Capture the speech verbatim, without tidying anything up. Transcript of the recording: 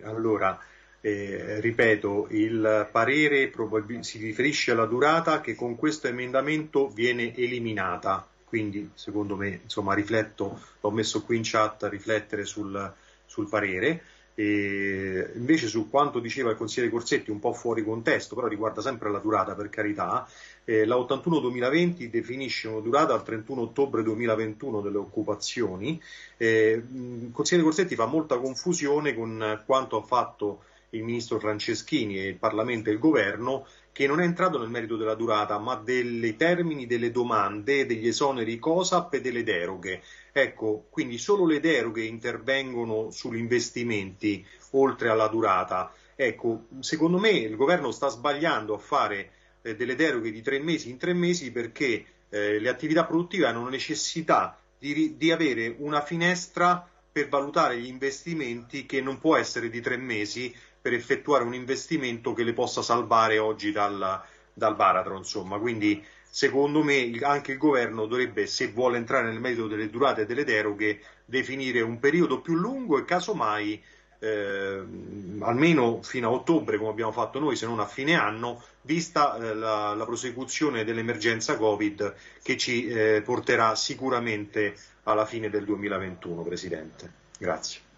Allora, eh, ripeto, il parere si riferisce alla durata che con questo emendamento viene eliminata, quindi secondo me, insomma, rifletto, l'ho messo qui in chat a riflettere sul, sul parere. E invece su quanto diceva il consigliere Corsetti, un po' fuori contesto, però riguarda sempre la durata, per carità, eh, la ottantuno duemilaventi definisce una durata al trentuno ottobre duemilaventuno delle occupazioni. Eh, il consigliere Corsetti fa molta confusione con quanto ha fatto il ministro Franceschini e il Parlamento e il Governo, che non è entrato nel merito della durata, ma dei termini delle domande, degli esoneri COSAP e delle deroghe. Ecco, quindi solo le deroghe intervengono sugli investimenti, oltre alla durata. Ecco, secondo me il governo sta sbagliando a fare eh, delle deroghe di tre mesi in tre mesi perché eh, le attività produttive hanno necessità di, di avere una finestra per valutare gli investimenti che non può essere di tre mesi per effettuare un investimento che le possa salvare oggi dal, dal baratro, insomma. Quindi secondo me anche il governo dovrebbe, se vuole entrare nel merito delle durate e delle deroghe, definire un periodo più lungo e casomai eh, almeno fino a ottobre, come abbiamo fatto noi, se non a fine anno, vista eh, la, la prosecuzione dell'emergenza Covid che ci eh, porterà sicuramente alla fine del duemilaventuno, Presidente. Grazie.